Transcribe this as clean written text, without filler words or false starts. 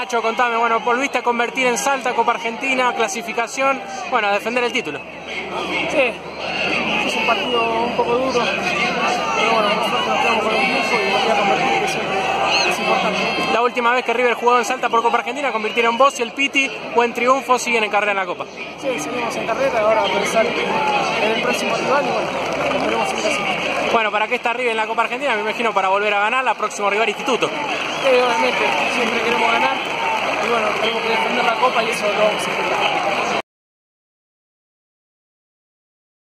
Nacho, contame, bueno, volviste a convertir en Salta, Copa Argentina, clasificación, bueno, a defender el título. Sí, es un partido un poco duro, pero bueno, nosotros nos quedamos con el triunfo y volví a convertir, que siempre es importante. La última vez que River jugó en Salta por Copa Argentina, convirtieron vos y el Piti, buen triunfo, siguen en carrera en la Copa. Sí, seguimos en carrera, ahora a pensar en el próximo rival y bueno, esperemos seguir así. Bueno, ¿para qué está River en la Copa Argentina? Me imagino para volver a ganar, la próximo rival Instituto. Sí, obviamente, siempre queremos ganar y bueno, tenemos que defender la Copa y eso lo vamos a intentar.